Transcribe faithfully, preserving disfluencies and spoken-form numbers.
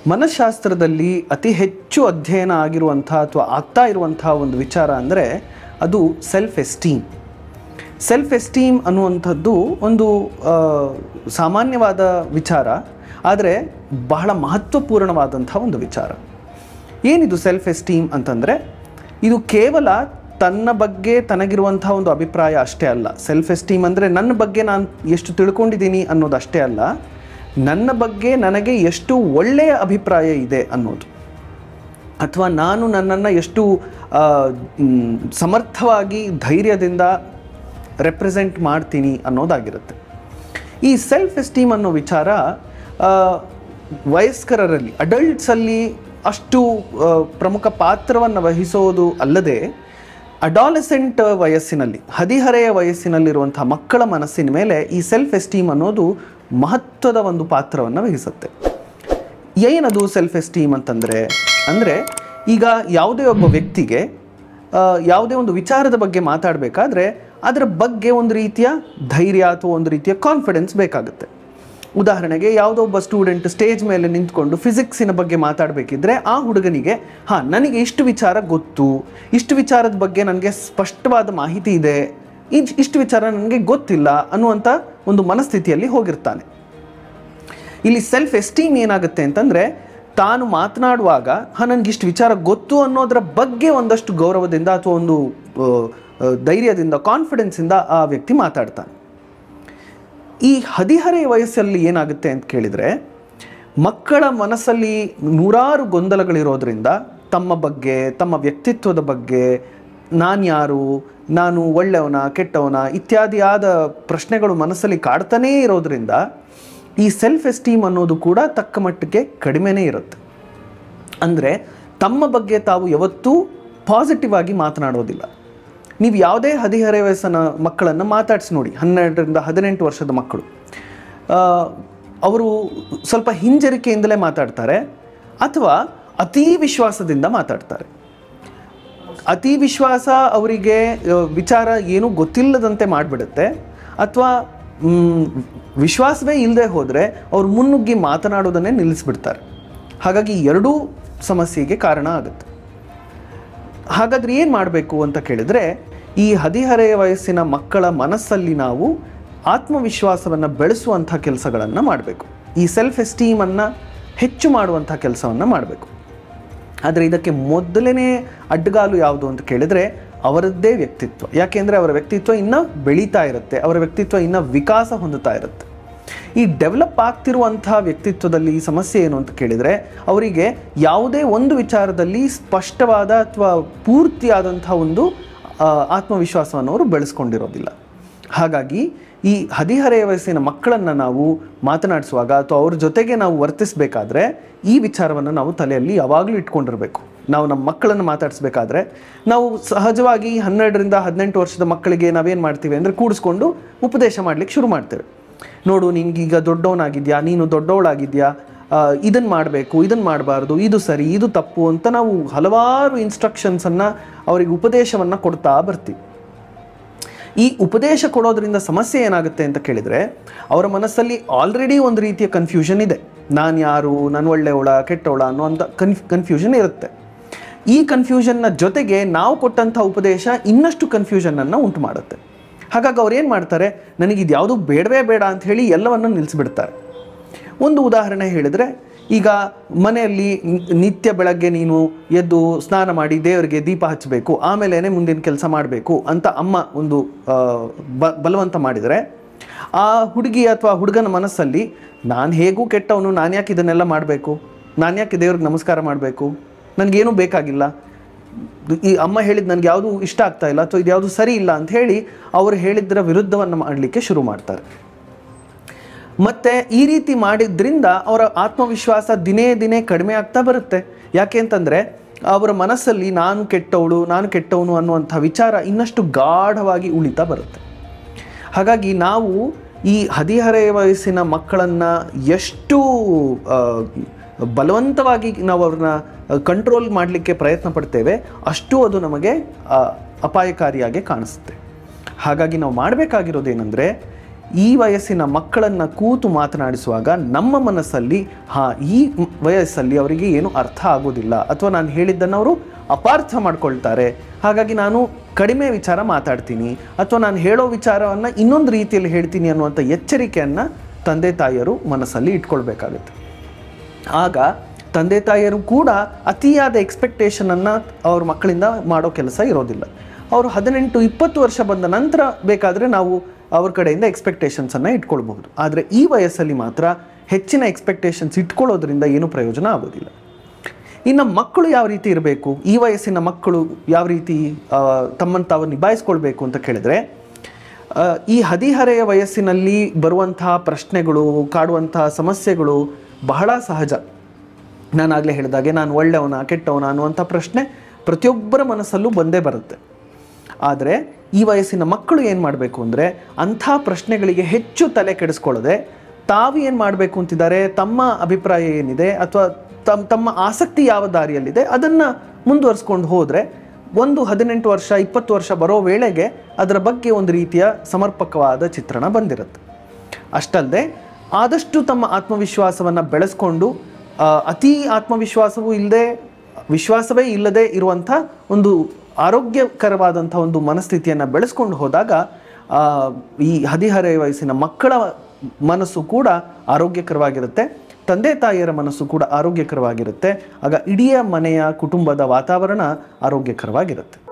ಮನಃಶಾಸ್ತ್ರದಲ್ಲಿ ಅತಿ ಹೆಚ್ಚು ಅಧ್ಯಯನ ಆಗಿರುವಂಥ ಅಥವಾ ಆಗ್ತಾ ಇರುವಂಥ ಒಂದು ವಿಚಾರ ಅಂದರೆ ಅದು ಸೆಲ್ಫ್ ಎಸ್ಟೀಮ್. ಸೆಲ್ಫ್ ಎಸ್ಟೀಮ್ ಅನ್ನುವಂಥದ್ದು ಒಂದು ಸಾಮಾನ್ಯವಾದ ವಿಚಾರ, ಆದರೆ ಬಹಳ ಮಹತ್ವಪೂರ್ಣವಾದಂಥ ಒಂದು ವಿಚಾರ. ಏನಿದು ಸೆಲ್ಫ್ ಎಸ್ಟೀಮ್ ಅಂತಂದರೆ, ಇದು ಕೇವಲ ತನ್ನ ಬಗ್ಗೆ ತನಗಿರುವಂಥ ಒಂದು ಅಭಿಪ್ರಾಯ ಅಷ್ಟೇ ಅಲ್ಲ. ಸೆಲ್ಫ್ ಎಸ್ಟೀಮ್ ಅಂದರೆ ನನ್ನ ಬಗ್ಗೆ ನಾನು ಎಷ್ಟು ತಿಳ್ಕೊಂಡಿದ್ದೀನಿ ಅನ್ನೋದು ಅಷ್ಟೇ ಅಲ್ಲ, ನನ್ನ ಬಗ್ಗೆ ನನಗೆ ಎಷ್ಟು ಒಳ್ಳೆಯ ಅಭಿಪ್ರಾಯ ಇದೆ ಅನ್ನೋದು, ಅಥವಾ ನಾನು ನನ್ನನ್ನು ಎಷ್ಟು ಸಮರ್ಥವಾಗಿ ಧೈರ್ಯದಿಂದ ರೆಪ್ರೆಸೆಂಟ್ ಮಾಡ್ತೀನಿ ಅನ್ನೋದಾಗಿರುತ್ತೆ. ಈ ಸೆಲ್ಫ್ ಎಸ್ಟೀಮ್ ಅನ್ನೋ ವಿಚಾರ ವಯಸ್ಕರಲ್ಲಿ, ಅಡಲ್ಟ್ಸಲ್ಲಿ ಅಷ್ಟು ಪ್ರಮುಖ ಪಾತ್ರವನ್ನು ವಹಿಸೋದು ಅಲ್ಲದೆ, ಅಡಾಲೆಸೆಂಟ್ ವಯಸ್ಸಿನಲ್ಲಿ, ಹದಿಹರೆಯ ವಯಸ್ಸಿನಲ್ಲಿರುವಂಥ ಮಕ್ಕಳ ಮನಸ್ಸಿನ ಮೇಲೆ ಈ ಸೆಲ್ಫ್ ಎಸ್ಟೀಮ್ ಅನ್ನೋದು ಮಹತ್ವದ ಒಂದು ಪಾತ್ರವನ್ನು ವಹಿಸುತ್ತೆ. ಏನದು ಸೆಲ್ಫ್ ಎಸ್ಟೀಮ್ ಅಂತಂದರೆ, ಅಂದರೆ ಈಗ ಯಾವುದೇ ಒಬ್ಬ ವ್ಯಕ್ತಿಗೆ ಯಾವುದೇ ಒಂದು ವಿಚಾರದ ಬಗ್ಗೆ ಮಾತಾಡಬೇಕಾದ್ರೆ ಅದರ ಬಗ್ಗೆ ಒಂದು ರೀತಿಯ ಧೈರ್ಯ ಅಥವಾ ಒಂದು ರೀತಿಯ ಕಾನ್ಫಿಡೆನ್ಸ್ ಬೇಕಾಗುತ್ತೆ. ಉದಾಹರಣೆಗೆ ಯಾವುದೋ ಒಬ್ಬ ಸ್ಟೂಡೆಂಟ್ ಸ್ಟೇಜ್ ಮೇಲೆ ನಿಂತ್ಕೊಂಡು ಫಿಸಿಕ್ಸಿನ ಬಗ್ಗೆ ಮಾತಾಡಬೇಕಿದ್ರೆ ಆ ಹುಡುಗನಿಗೆ ಹಾಂ ನನಗೆ ಇಷ್ಟು ವಿಚಾರ ಗೊತ್ತು, ಇಷ್ಟು ವಿಚಾರದ ಬಗ್ಗೆ ನನಗೆ ಸ್ಪಷ್ಟವಾದ ಮಾಹಿತಿ ಇದೆ, ಇಷ್ಟು ಇಷ್ಟು ವಿಚಾರ ನನಗೆ ಗೊತ್ತಿಲ್ಲ ಅನ್ನುವಂಥ ಒಂದು ಮನಸ್ಥಿತಿಯಲ್ಲಿ ಹೋಗಿರ್ತಾನೆ. ಇಲ್ಲಿ ಸೆಲ್ಫ್ ಎಸ್ಟೀಮ್ ಏನಾಗುತ್ತೆ ಅಂತಂದರೆ, ತಾನು ಮಾತನಾಡುವಾಗ ಹಾಂ ನನಗಿಷ್ಟು ವಿಚಾರ ಗೊತ್ತು ಅನ್ನೋದರ ಬಗ್ಗೆ ಒಂದಷ್ಟು ಗೌರವದಿಂದ ಅಥವಾ ಒಂದು ಧೈರ್ಯದಿಂದ, ಕಾನ್ಫಿಡೆನ್ಸಿಂದ ಆ ವ್ಯಕ್ತಿ ಮಾತಾಡ್ತಾನೆ. ಈ ಹದಿಹರೆಯ ವಯಸ್ಸಲ್ಲಿ ಏನಾಗುತ್ತೆ ಅಂತ ಕೇಳಿದರೆ, ಮಕ್ಕಳ ಮನಸ್ಸಲ್ಲಿ ನೂರಾರು ಗೊಂದಲಗಳಿರೋದ್ರಿಂದ ತಮ್ಮ ಬಗ್ಗೆ, ತಮ್ಮ ವ್ಯಕ್ತಿತ್ವದ ಬಗ್ಗೆ, ನಾನು ಯಾರು, ನಾನು ಒಳ್ಳೆಯವನ ಕೆಟ್ಟವನ ಇತ್ಯಾದಿಯಾದ ಪ್ರಶ್ನೆಗಳು ಮನಸ್ಸಲ್ಲಿ ಕಾಡ್ತಾನೇ ಇರೋದ್ರಿಂದ ಈ ಸೆಲ್ಫ್ ಎಸ್ಟೀಮ್ ಅನ್ನೋದು ಕೂಡ ತಕ್ಕ ಮಟ್ಟಿಗೆ ಕಡಿಮೆನೇ ಇರುತ್ತೆ. ಅಂದರೆ ತಮ್ಮ ಬಗ್ಗೆ ತಾವು ಯಾವತ್ತೂ ಪಾಸಿಟಿವ್ ಆಗಿ ಮಾತನಾಡೋದಿಲ್ಲ. ನೀವು ಯಾವುದೇ ಹದಿಹರೆಯ ವಯಸ್ಸಿನ ಮಕ್ಕಳನ್ನು ಮಾತಾಡಿಸಿ ನೋಡಿ, ಹನ್ನೆರಡರಿಂದ ಹದಿನೆಂಟು ವರ್ಷದ ಮಕ್ಕಳು, ಅವರು ಸ್ವಲ್ಪ ಹಿಂಜರಿಕೆಯಿಂದಲೇ ಮಾತಾಡ್ತಾರೆ ಅಥವಾ ಅತೀ ವಿಶ್ವಾಸದಿಂದ ಮಾತಾಡ್ತಾರೆ. ಅತೀ ವಿಶ್ವಾಸ ಅವರಿಗೆ ವಿಚಾರ ಏನೂ ಗೊತ್ತಿಲ್ಲದಂತೆ ಮಾಡಿಬಿಡುತ್ತೆ, ಅಥವಾ ವಿಶ್ವಾಸವೇ ಇಲ್ಲದೆ ಹೋದರೆ ಅವರು ಮುನ್ನುಗ್ಗಿ ಮಾತನಾಡೋದನ್ನೇ ನಿಲ್ಲಿಸ್ಬಿಡ್ತಾರೆ. ಹಾಗಾಗಿ ಎರಡೂ ಸಮಸ್ಯೆಗೆ ಕಾರಣ ಆಗುತ್ತೆ. ಹಾಗಾದರೆ ಏನು ಮಾಡಬೇಕು ಅಂತ ಕೇಳಿದರೆ, ಈ ಹದಿಹರೆಯ ವಯಸ್ಸಿನ ಮಕ್ಕಳ ಮನಸ್ಸಲ್ಲಿ ನಾವು ಆತ್ಮವಿಶ್ವಾಸವನ್ನು ಬೆಳೆಸುವಂಥ ಕೆಲಸಗಳನ್ನು ಮಾಡಬೇಕು. ಈ ಸೆಲ್ಫ್ ಎಸ್ಟೀಮನ್ನು ಹೆಚ್ಚು ಮಾಡುವಂಥ ಕೆಲಸವನ್ನು ಮಾಡಬೇಕು. ಆದರೆ ಇದಕ್ಕೆ ಮೊದಲನೇ ಅಡ್ಡಗಾಲು ಯಾವುದು ಅಂತ ಕೇಳಿದರೆ ಅವರದ್ದೇ ವ್ಯಕ್ತಿತ್ವ. ಯಾಕೆಂದರೆ ಅವರ ವ್ಯಕ್ತಿತ್ವ ಇನ್ನೂ ಬೆಳೀತಾ ಇರುತ್ತೆ, ಅವರ ವ್ಯಕ್ತಿತ್ವ ಇನ್ನೂ ವಿಕಾಸ ಹೊಂದುತ್ತಾ ಇರುತ್ತೆ. ಈ ಡೆವಲಪ್ ಆಗ್ತಿರುವಂಥ ವ್ಯಕ್ತಿತ್ವದಲ್ಲಿ ಈ ಸಮಸ್ಯೆ ಏನು ಅಂತ ಕೇಳಿದರೆ, ಅವರಿಗೆ ಯಾವುದೇ ಒಂದು ವಿಚಾರದಲ್ಲಿ ಸ್ಪಷ್ಟವಾದ ಅಥವಾ ಪೂರ್ತಿಯಾದಂಥ ಒಂದು ಆತ್ಮವಿಶ್ವಾಸವನ್ನು ಅವರು ಬೆಳೆಸ್ಕೊಂಡಿರೋದಿಲ್ಲ. ಹಾಗಾಗಿ ಈ ಹದಿಹರೆಯ ವಯಸ್ಸಿನ ಮಕ್ಕಳನ್ನು ನಾವು ಮಾತನಾಡಿಸುವಾಗ ಅಥವಾ ಅವ್ರ ಜೊತೆಗೆ ನಾವು ವರ್ತಿಸಬೇಕಾದ್ರೆ ಈ ವಿಚಾರವನ್ನು ನಾವು ತಲೆಯಲ್ಲಿ ಯಾವಾಗಲೂ ಇಟ್ಕೊಂಡಿರಬೇಕು. ನಾವು ನಮ್ಮ ಮಕ್ಕಳನ್ನು ಮಾತಾಡಿಸ್ಬೇಕಾದ್ರೆ ನಾವು ಸಹಜವಾಗಿ ಹನ್ನೆರಡರಿಂದ ಹದಿನೆಂಟು ವರ್ಷದ ಮಕ್ಕಳಿಗೆ ನಾವೇನು ಮಾಡ್ತೀವಿ ಅಂದರೆ ಕೂಡಿಸ್ಕೊಂಡು ಉಪದೇಶ ಮಾಡಲಿಕ್ಕೆ ಶುರು ಮಾಡ್ತೇವೆ. ನೋಡು, ನಿನಗೀಗ ದೊಡ್ಡವನಾಗಿದೆಯಾ, ನೀನು ದೊಡ್ಡವಳಾಗಿದೆಯಾ, ಇದನ್ನು ಮಾಡಬೇಕು, ಇದನ್ನು ಮಾಡಬಾರ್ದು, ಇದು ಸರಿ, ಇದು ತಪ್ಪು ಅಂತ ನಾವು ಹಲವಾರು ಇನ್ಸ್ಟ್ರಕ್ಷನ್ಸನ್ನು ಅವರಿಗೆ ಉಪದೇಶವನ್ನು ಕೊಡ್ತಾ ಬರ್ತೀವಿ. ಈ ಉಪದೇಶ ಕೊಡೋದ್ರಿಂದ ಸಮಸ್ಯೆ ಏನಾಗುತ್ತೆ ಅಂತ ಕೇಳಿದರೆ, ಅವರ ಮನಸ್ಸಲ್ಲಿ ಆಲ್ರೆಡಿ ಒಂದು ರೀತಿಯ ಕನ್ಫ್ಯೂಷನ್ ಇದೆ. ನಾನು ಯಾರು, ನಾನು ಒಳ್ಳೆಯವಳ ಕೆಟ್ಟವಳ ಅನ್ನೋಂಥ ಕನ್ಫ್ ಕನ್ಫ್ಯೂಷನ್ ಇರುತ್ತೆ. ಈ ಕನ್ಫ್ಯೂಷನ್ನ ಜೊತೆಗೆ ನಾವು ಕೊಟ್ಟಂಥ ಉಪದೇಶ ಇನ್ನಷ್ಟು ಕನ್ಫ್ಯೂಷನನ್ನು ಉಂಟು ಮಾಡುತ್ತೆ. ಹಾಗಾಗಿ ಅವ್ರು ಏನು ಮಾಡ್ತಾರೆ, ನನಗಿದು ಯಾವುದೂ ಬೇಡವೇ ಬೇಡ ಅಂತ ಹೇಳಿ ಎಲ್ಲವನ್ನು ನಿಲ್ಲಿಸ್ಬಿಡ್ತಾರೆ. ಒಂದು ಉದಾಹರಣೆ ಹೇಳಿದರೆ, ಈಗ ಮನೆಯಲ್ಲಿ ನಿತ್ಯ ಬೆಳಗ್ಗೆ ನೀನು ಎದ್ದು ಸ್ನಾನ ಮಾಡಿ ದೇವರಿಗೆ ದೀಪ ಹಚ್ಚಬೇಕು, ಆಮೇಲೆ ಮುಂದಿನ ಕೆಲಸ ಮಾಡಬೇಕು ಅಂತ ಅಮ್ಮ ಒಂದು ಬ ಬಲವಂತ ಮಾಡಿದರೆ, ಆ ಹುಡುಗಿ ಅಥವಾ ಹುಡುಗನ ಮನಸ್ಸಲ್ಲಿ ನಾನು ಹೇಗೂ ಕೆಟ್ಟವನು, ನಾನು ಯಾಕೆ ಇದನ್ನೆಲ್ಲ ಮಾಡಬೇಕು, ನಾನು ಯಾಕೆ ದೇವ್ರಿಗೆ ನಮಸ್ಕಾರ ಮಾಡಬೇಕು, ನನಗೇನೂ ಬೇಕಾಗಿಲ್ಲ, ಈ ಅಮ್ಮ ಹೇಳಿದ್ದು ನನಗೆ ಯಾವುದು ಇಷ್ಟ ಆಗ್ತಾ ಇಲ್ಲ ಅಥವಾ ಇದು ಯಾವುದು ಸರಿ ಇಲ್ಲ ಅಂತ ಹೇಳಿ ಅವರು ಹೇಳಿದ್ದರ ವಿರುದ್ಧವನ್ನು ಮಾಡಲಿಕ್ಕೆ ಶುರು ಮಾಡ್ತಾರೆ. ಮತ್ತು ಈ ರೀತಿ ಮಾಡಿದ್ರಿಂದ ಅವರ ಆತ್ಮವಿಶ್ವಾಸ ದಿನೇ ದಿನೇ ಕಡಿಮೆ ಆಗ್ತಾ ಬರುತ್ತೆ. ಯಾಕೆ ಅಂತಂದರೆ ಅವರ ಮನಸ್ಸಲ್ಲಿ ನಾನು ಕೆಟ್ಟವಳು, ನಾನು ಕೆಟ್ಟವನು ಅನ್ನುವಂಥ ವಿಚಾರ ಇನ್ನಷ್ಟು ಗಾಢವಾಗಿ ಉಳಿತಾ ಬರುತ್ತೆ. ಹಾಗಾಗಿ ನಾವು ಈ ಹದಿಹರೆಯ ವಯಸ್ಸಿನ ಮಕ್ಕಳನ್ನು ಎಷ್ಟು ಬಲವಂತವಾಗಿ ನಾವು ಅವ್ರನ್ನ ಕಂಟ್ರೋಲ್ ಮಾಡಲಿಕ್ಕೆ ಪ್ರಯತ್ನ ಪಡ್ತೇವೆ, ಅಷ್ಟು ಅದು ನಮಗೆ ಅಪಾಯಕಾರಿಯಾಗಿ ಕಾಣಿಸುತ್ತೆ. ಹಾಗಾಗಿ ನಾವು ಮಾಡಬೇಕಾಗಿರೋದೇನೆಂದರೆ, ಈ ವಯಸ್ಸಿನ ಮಕ್ಕಳನ್ನು ಕೂತು ಮಾತನಾಡಿಸುವಾಗ ನಮ್ಮ ಮನಸ್ಸಲ್ಲಿ ಹಾಂ ಈ ವಯಸ್ಸಲ್ಲಿ ಅವರಿಗೆ ಏನು ಅರ್ಥ ಆಗೋದಿಲ್ಲ ಅಥವಾ ನಾನು ಹೇಳಿದ್ದನ್ನು ಅವರು ಅಪಾರ್ಥ ಮಾಡ್ಕೊಳ್ತಾರೆ, ಹಾಗಾಗಿ ನಾನು ಕಡಿಮೆ ವಿಚಾರ ಮಾತಾಡ್ತೀನಿ ಅಥವಾ ನಾನು ಹೇಳೋ ವಿಚಾರವನ್ನು ಇನ್ನೊಂದು ರೀತಿಯಲ್ಲಿ ಹೇಳ್ತೀನಿ ಅನ್ನುವಂಥ ಎಚ್ಚರಿಕೆಯನ್ನು ತಂದೆ ತಾಯಿಯರು ಮನಸ್ಸಲ್ಲಿ ಇಟ್ಕೊಳ್ಬೇಕಾಗುತ್ತೆ. ಆಗ ತಂದೆ ತಾಯಿಯರು ಕೂಡ ಅತಿಯಾದ ಎಕ್ಸ್ಪೆಕ್ಟೇಷನನ್ನು ಅವ್ರ ಮಕ್ಕಳಿಂದ ಮಾಡೋ ಕೆಲಸ ಇರೋದಿಲ್ಲ. ಅವರು ಹದಿನೆಂಟು ಇಪ್ಪತ್ತು ವರ್ಷ ಬಂದ ನಂತರ ಬೇಕಾದರೆ ನಾವು ಅವ್ರ ಕಡೆಯಿಂದ ಎಕ್ಸ್ಪೆಕ್ಟೇಷನ್ಸನ್ನು ಇಟ್ಕೊಳ್ಬಹುದು. ಆದರೆ ಈ ವಯಸ್ಸಲ್ಲಿ ಮಾತ್ರ ಹೆಚ್ಚಿನ ಎಕ್ಸ್ಪೆಕ್ಟೇಷನ್ಸ್ ಇಟ್ಕೊಳ್ಳೋದ್ರಿಂದ ಏನೂ ಪ್ರಯೋಜನ ಆಗೋದಿಲ್ಲ. ಇನ್ನು ಮಕ್ಕಳು ಯಾವ ರೀತಿ ಇರಬೇಕು, ಈ ವಯಸ್ಸಿನ ಮಕ್ಕಳು ಯಾವ ರೀತಿ ತಮ್ಮನ್ನು ತಾವು ನಿಭಾಯಿಸ್ಕೊಳ್ಬೇಕು ಅಂತ ಕೇಳಿದರೆ, ಈ ಹದಿಹರೆಯ ವಯಸ್ಸಿನಲ್ಲಿ ಬರುವಂತಹ ಪ್ರಶ್ನೆಗಳು, ಕಾಡುವಂತಹ ಸಮಸ್ಯೆಗಳು ಬಹಳ ಸಹಜ. ನಾನಾಗಲೇ ಹೇಳಿದಾಗೆ ನಾನು ಒಳ್ಳೆಯವನ ಕೆಟ್ಟವನ ಅನ್ನುವಂಥ ಪ್ರಶ್ನೆ ಪ್ರತಿಯೊಬ್ಬರ ಮನಸ್ಸಲ್ಲೂ ಬಂದೇ ಬರುತ್ತೆ. ಆದರೆ ಈ ವಯಸ್ಸಿನ ಮಕ್ಕಳು ಏನು ಮಾಡಬೇಕು ಅಂದರೆ, ಅಂಥ ಪ್ರಶ್ನೆಗಳಿಗೆ ಹೆಚ್ಚು ತಲೆ ಕೆಡಿಸ್ಕೊಳ್ಳದೆ ತಾವು ಏನು ಮಾಡಬೇಕು ಅಂತಿದ್ದಾರೆ, ತಮ್ಮ ಅಭಿಪ್ರಾಯ ಏನಿದೆ ಅಥವಾ ತಮ್ಮ ತಮ್ಮ ಆಸಕ್ತಿ ಯಾವ ದಾರಿಯಲ್ಲಿದೆ ಅದನ್ನು ಮುಂದುವರಿಸ್ಕೊಂಡು ಹೋದರೆ ಒಂದು ಹದಿನೆಂಟು ವರ್ಷ ಇಪ್ಪತ್ತು ವರ್ಷ ಬರೋ ವೇಳೆಗೆ ಅದರ ಬಗ್ಗೆ ಒಂದು ರೀತಿಯ ಸಮರ್ಪಕವಾದ ಚಿತ್ರಣ ಬಂದಿರುತ್ತೆ. ಅಷ್ಟಲ್ಲದೆ ಆದಷ್ಟು ತಮ್ಮ ಆತ್ಮವಿಶ್ವಾಸವನ್ನು ಬೆಳೆಸ್ಕೊಂಡು ಅತಿ ಆತ್ಮವಿಶ್ವಾಸವೂ ಇಲ್ಲದೆ ವಿಶ್ವಾಸವೇ ಇಲ್ಲದೆ ಇರುವಂಥ ಒಂದು ಆರೋಗ್ಯಕರವಾದಂಥ ಒಂದು ಮನಸ್ಥಿತಿಯನ್ನು ಬೆಳೆಸ್ಕೊಂಡು ಹೋದಾಗ ಈ ಹದಿಹರೆಯ ವಯಸ್ಸಿನ ಮಕ್ಕಳ ಮನಸ್ಸು ಕೂಡ ಆರೋಗ್ಯಕರವಾಗಿರುತ್ತೆ, ತಂದೆ ತಾಯಿಯರ ಮನಸ್ಸು ಕೂಡ ಆರೋಗ್ಯಕರವಾಗಿರುತ್ತೆ. ಆಗ ಇಡೀ ಮನೆಯ ಕುಟುಂಬದ ವಾತಾವರಣ ಆರೋಗ್ಯಕರವಾಗಿರುತ್ತೆ.